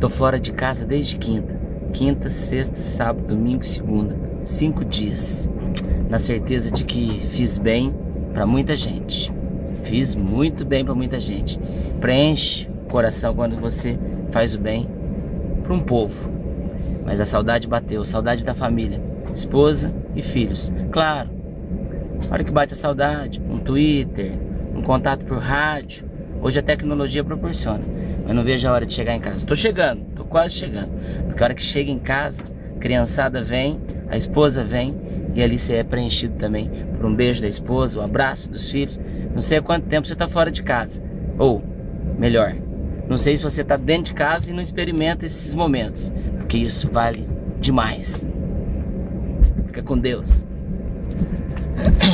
Tô fora de casa desde quinta. Quinta, sexta, sábado, domingo e segunda. 5 dias. Na certeza de que fiz bem pra muita gente. Fiz muito bem pra muita gente. Preenche o coração quando você faz o bem pra um povo. Mas a saudade bateu, saudade da família, esposa e filhos. Claro, na hora que bate a saudade, um Twitter, um contato por rádio, hoje a tecnologia proporciona. Mas não vejo a hora de chegar em casa. Tô chegando, tô quase chegando. Porque a hora que chega em casa, a criançada vem, a esposa vem, e ali você é preenchido também por um beijo da esposa, o abraço dos filhos. Não sei há quanto tempo você tá fora de casa. Ou, melhor, não sei se você tá dentro de casa e não experimenta esses momentos. Porque isso vale demais. Fica com Deus.